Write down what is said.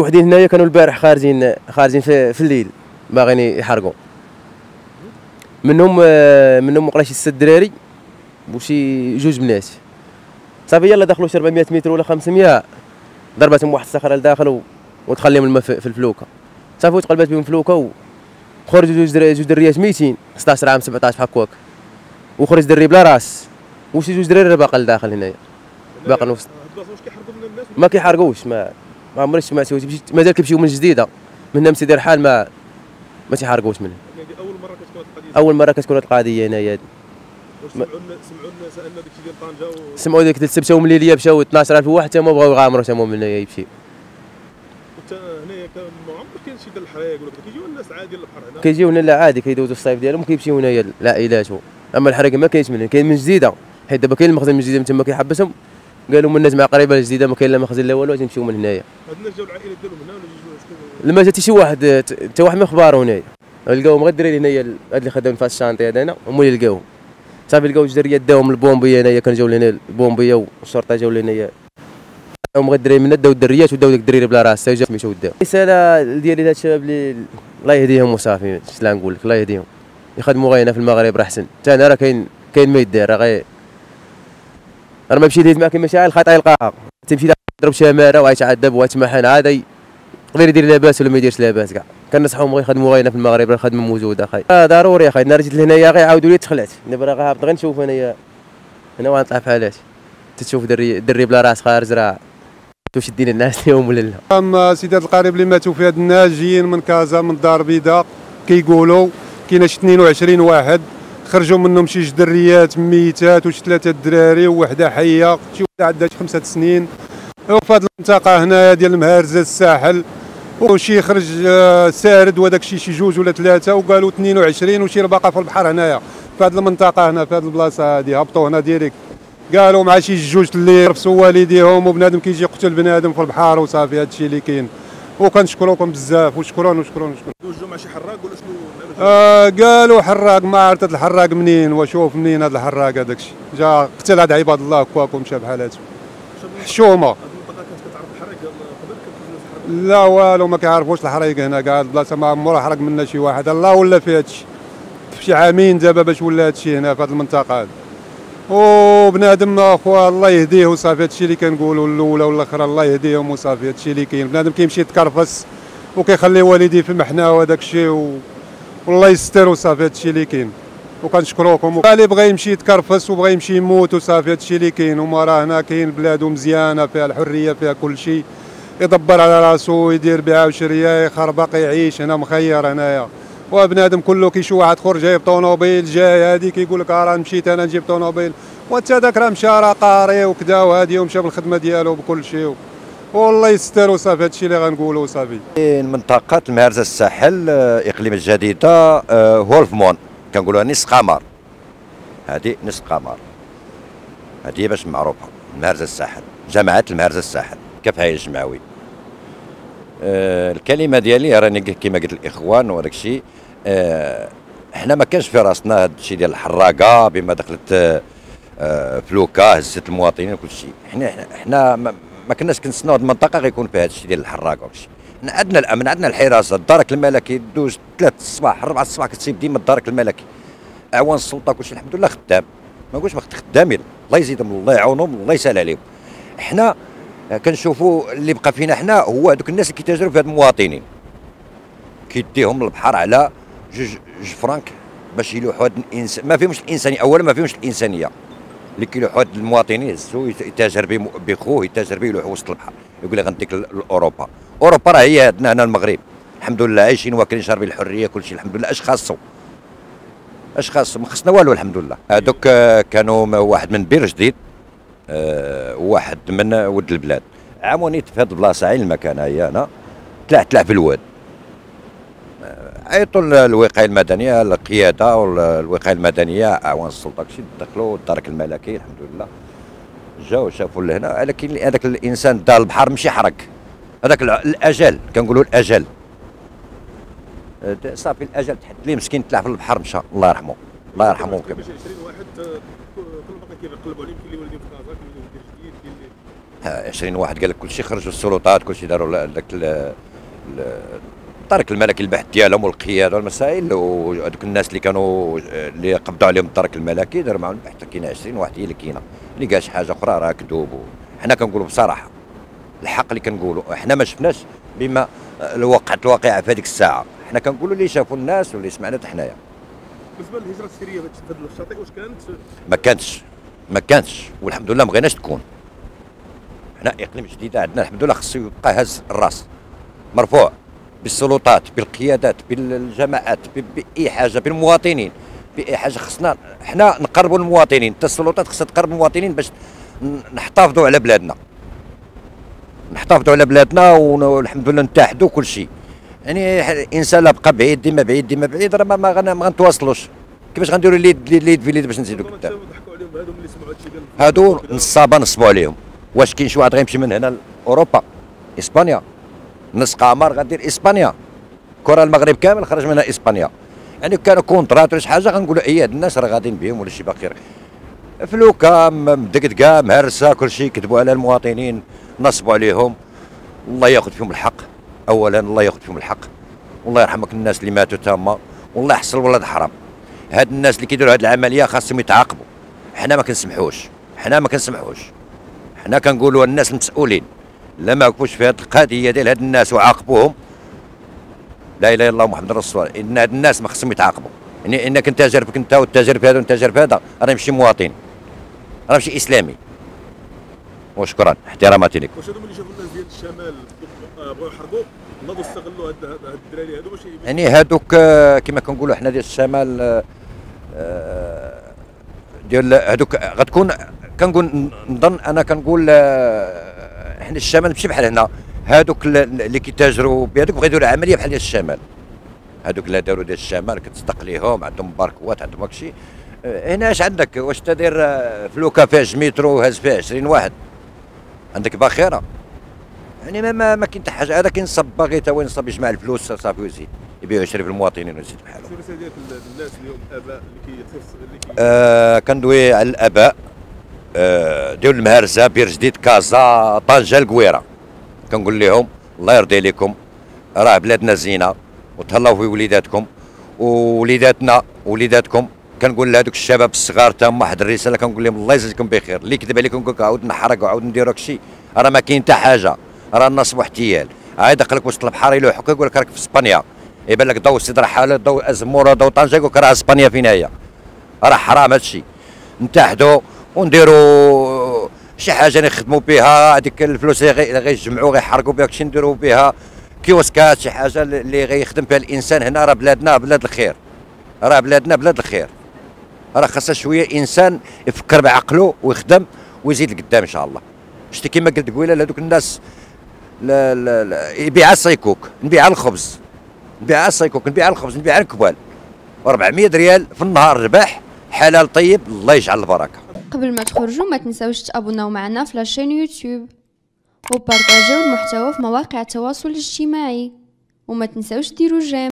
وحدين هنايا كانوا البارح خارجين في الليل باغيين يحرقوا. منهم مقلاش 6 دراري وشي 2 بنات. صافي يلا دخلوا شي 400 متر ولا 500 ضربتهم واحد الصخره لداخل وتخليهم الماء في الفلوكه. صافي وتقلبات بهم فلوكه وخرجوا 2 دريات ميتين 16 عام 17 هكاك، وخرج دري بلا راس وشي 2 دراري باقي لداخل هنايا باقي نفس. ما كيحرقوش، ما عمري سمعت مازال كيمشيو من جديده من هنا مسيدي الحال ما تيحرقوش منه. اول مره كتكون هذه القضيه هنايا هذه. سمعوا الناس ان داكشي ديال طنجه سمعوا ديك السبته ومليليه مشاو 12000 واحد حتى ما بغاو يغامروا حتى هما من هنايا يمشيو. حتى هنايا ما عمر كاين شي ديال الحرايق ولا كيجيو الناس عادي للبحر هنا؟ كيجيو هنا لا عادي، كيدوزوا الصيف ديالهم وكيمشيو هنايا العائلات. اما الحرايق ما كاينش منه، كاين من جديده حيت دابا كاين المخزن من جديده من تما كيحبسهم. قالوا من الناس مع قريبه الجديده ما كاين لا مخزن لا والو تيمشيو من هنايا. هاد الناس جاو العائلات ديالهم هنا ولا جاو؟ ما جا حتى شي واحد، حتى واحد ما خبارو هنايا. لقاوهم غير الدراري هنايا هاد اللي خداو في الشانطي هذا هنا هما اللي لقاوهم. صافي لقاو 2 دريات داوهم البومبيه هنايا، كانوا جاو لهنا البومبيه والشرطه جاو لهنايا. هما غير الدراري منا داو الدريات وداو داك الدريري بلا راس حتى جا مشاو داو. الرساله ديالي لهاد الشباب اللي الله يهديهم وصافي، اش لا نقول لك، الله يهديهم يخدموا غير هنا في المغرب راه احسن. حتى هنا راه كاين ما يدار، راه غير راه ما مشيت معاك مشاعل الخطا يلقاها. تمشي تضرب شماره وغيتعذب وغيتمحن عاد يقدر يدير لاباس ولا ما يديرش لاباس كاع. كنصحهم غير يخدموا غير هنا في المغرب، راه الخدمه موجوده اخاي. ضروري اخاي. نهار جيت لهنايا غير عاودوا لي تخلعت، دابا راه هابط غير نشوف انايا هنا وغنطلع بحالاتي. تشوف دري بلا راس خارج راه واش دينا الناس اليوم ولا لا. اما سيدات القريب اللي ماتوا في هاد الناس جايين من كازا من الدار البيضاء كيقولوا كاين شي 22 واحد خرجوا منهم شي 2 دريات ميتات وشي 3 دراري ووحده حيه، شي وحده عندها 5 سنين. وفي هاد المنطقه هنايا ديال المهارزه الساحل وشي خرج سارد وداك الشيء شي 2 ولا 3 وقالوا 22 وشي باقا في البحر هنايا في هاد المنطقه هنا في هاد البلاصه هادي هبطوا هنا ديريكت. قالوا مع شي 2 اللي رفسوا والديهم وبنادم كيجي يقتل بنادم في البحر وصافي. هادشي اللي كاين وكنشكروكم بزاف وشكرا. دوزوا مع شي حراق ولا شنو؟ قالوا حراق، ما عرفت هاد الحراق منين وشوف منين هاد الحراق. هذاك الشيء جا قتل هاد عباد الله هكاك ومشى بحالاتو حشومه. لا والو ما كيعرفوش الحرايق هنا كاع البلاصه ما عمره حرق منا شي واحد. الله ولا في هادشي في شي عامين دابا باش ولا هادشي هنا في هاد المنطقه هادي. وبنادم اخويا الله يهديه وصافي. هادشي اللي كنقولوا الاولى والاخرى الله يهديهم وصافي. هادشي اللي كاين. بنادم كيمشي يتكرفس وكيخلي والديه في محنه وهداك الشيء والله يستر وصافي. هادشي اللي كاين وكنشكروكم. اللي بغى يمشي يتكرفس وبغى يمشي يموت وصافي. هادشي اللي كاين. وما راه هنا كاين بلادو مزيانه فيها الحريه فيها كل شيء، يدبر على راسو يدير بها وشريه يخربق يعيش هنا مخير هنايا. وبنادم كله كيشوف واحد خرج جايب طونوبيل جاي هادي كيقول لك راه مشيت انا نجيب طونوبيل وانت هذاك راه مشى راه قاري وكذا وهادي ومشى بالخدمه ديالو بكل شيء والله يستر وصافي. هادشي اللي غنقولوا صافي. منطقه المهرزه الساحل اقليم الجديده هولفمون كنقولوها نص قمر. هذه نص قمر هذه باش معروفه المهرزه الساحل، جماعه المهرزه الساحل كفايه الجمعوي. الكلمه ديالي راني كما قلت الاخوان وداك الشيء. احنا ما كانش في راسنا هذا الشيء ديال الحراقه بما دخلت فلوكه هزت المواطنين وكل شيء. احنا ما كناش كنتسناو هذه المنطقه غيكون فيها هذا الشيء ديال الحراقه وكل شيء. حنا عندنا الامن عندنا الحراسه. الدرك الملكي دوز 3 الصباح 4 الصباح كتسيب ديما الدرك الملكي. اعوان السلطه كل شيء الحمد لله خدام، ما نقولش ما خدامين الله يزيدهم الله يعاونهم الله يسهل عليهم. احنا كنشوفوا اللي بقى فينا حنا هو هذوك الناس اللي كيتاجروا في هاد المواطنين كيديهم للبحر على 2 فرانك باش يلوحوا هاد الانسان. ما فيهمش الانسانيه، اولا ما فيهمش الانسانيه اللي كيلوحوا هاد المواطنين يهزوا يتاجر بخوه يتاجر به يلوحوا وسط البحر يقول لك غنديك لاوروبا. اوروبا راه هي عندنا هنا المغرب الحمد لله عايشين واكلين شاربين الحريه كل شيء الحمد لله. اش خاصو ما خصنا والو الحمد لله. هذوك كانوا واحد من بير جديد واحد من ود البلاد عاونيت في هذه البلاصه عين المكان هي انا طلع في الواد. عيطوا الوقايه المدنيه القياده والوقايه المدنيه اعوان السلطه كلشي دخلوا الدرك الملكي الحمد لله جاوا شافوا لهنا. ولكن هذاك الانسان دا البحر ماشي حرق هذاك الاجل كنقولوا الاجل صافي الاجل تحد ليه مسكين طلع في البحر مشى الله يرحمه الله يرحمه. 20 واحد كل باقي كيقلبوا عليهم كاين اللي والدين في كازا كاين اللي في جديد كاين اللي 20 واحد قال لك كل شيء، خرجوا السلطات كل شيء داروا ذاك الطريق الملكي البحث ديالهم والقياده والمسائل، وهذوك الناس اللي كانوا اللي قبضوا عليهم الطريق الملكي داروا معهم البحث. كاينه 20 واحد هي اللي كاينه، اللي قال شي حاجه اخرى راه كذوب. حنا كنقولوا بصراحه الحق اللي كنقولوا، حنا ما شفناش بما وقعت الواقعه في هذيك الساعه، حنا كنقولوا اللي شافوا الناس واللي سمعنا حتى حنايا. بالنسبه للهجره السريه في هذا الشاطئ واش كانت؟ ما كانتش والحمد لله ما بغيناش تكون. حنا اقليم جديده عندنا الحمد لله، خصو يبقى هز الراس مرفوع بالسلطات بالقيادات بالجماعات باي حاجه بالمواطنين باي حاجه. خصنا حنا نقربوا المواطنين، حتى السلطات خصها تقرب المواطنين باش نحتفظوا على بلادنا، والحمد لله نتحدوا كل شيء. يعني الانسان لا بقى بعيد ديما بعيد راه ما غنتواصلوش. كيفاش غنديروا اليد في اليد باش نزيدوا قدام؟ ضحكوا عليهم هذوم اللي سمعوا هادشي ديال هادو نصابه نصبوا عليهم. واش كاين شي واحد غيمشي من هنا لاوروبا اسبانيا؟ نص قمر غادير اسبانيا، كره المغرب كامل خرج منها اسبانيا. يعني كانوا كونترات ولا شي حاجه غنقولوا هاد الناس راه غاديين بهم ولا شي باقي فلوكه مدقدقه مهرسه كل شيء، كذبوا على المواطنين نصبوا عليهم. الله ياخذ فيهم الحق، اولا الله ياخذ فيهم الحق، والله يرحمك الناس اللي ماتوا تما، والله يحصل ولاد حرام. هاد الناس اللي كيديروا هاد العمليه خاصهم يتعاقبوا. حنا ما كنسمحوش، حنا كنقولوا الناس المسؤولين لما وقفوش في هاد القضيه ديال هاد الناس وعاقبوهم، لا اله الا الله محمد رسول الله، ان هاد الناس ما خصهم يتعاقبوا. يعني انك انت تاجر انت والتاجر في هذا والتاجر في هذا، راه ماشي مواطن، راه ماشي اسلامي. وشكرا احتراماتي لك. واش هذوم اللي شافوا الناس ديال الشمال بغاو يحرقوا ناضوا استغلوا هاد الدراري هادو باش يعني هادوك كما كنقولوا حنا ديال الشمال ديال هادوك غتكون كنقول نظن انا كنقول حنا الشمال ماشي بحال هنا. هادوك اللي كيتاجروا بهذوك بغاو يديروا عمليه بحال ديال الشمال. هادوك اللي داروا ديال الشمال كتصدق ليهم، عندهم باركوات عندهم هادشي. هنا اش عندك؟ واش تدير فلوكه فيها 2 متر وهز فيها 20 واحد؟ عندك باخره. يعني ما كاين حتى حاجه. هذا كينصب باغي تا وين ينصب يجمع الفلوس صافي ويزيد يبيع ويشري في المواطنين ويزيد بحالهم. شنو الرساله ديالك للناس اليوم الاباء اللي كندوي على الاباء ديال المهرسه بير جديد كازا طنجه القويره، كنقول لهم الله يرضي عليكم، راه بلادنا زينه وتهلاو في وليداتكم ووليداتنا ووليداتكم. كنقول لهذوك الشباب الصغار تما واحد الرساله، كنقول لهم الله يجزيكم بخير. اللي كذب عليكم كنقول عاود نحرق وعاود نديروا هادشي، راه ما كاين حتى حاجه، راه النصب واحتيال. عاد دخلك وسط البحر يلوحك يقول لك راك في اسبانيا، يبان لك ضو سيد رحاله ضو ازموره ضو طنجه يقول لك راه اسبانيا فين هي. راه حرام هادشي. نتحدوا ونديروا شي حاجه نخدموا بها هذيك الفلوس اللي غيجمعوا غيحرقوا بها كشي نديروا بها كيوسكات، شي حاجه اللي غيخدم بها الانسان. هنا راه بلادنا بلاد الخير، راه بلادنا بلاد الخير، راه خاصها شويه انسان يفكر بعقله ويخدم ويزيد لقدام ان شاء الله. شتي كيما قلت قبيله لهذوك الناس لا يبيع السيكوك، نبيع الخبز، نبيع السيكوك، نبيع الخبز، نبيع الكبال، 400 ريال في النهار ربح حلال طيب، الله يجعل البركه. قبل ما تخرجوا ما تنساوش تابوناو معنا في لاشين يوتيوب وبارطاجيو المحتوى في مواقع التواصل الاجتماعي، وما تنساوش ديروا جيم.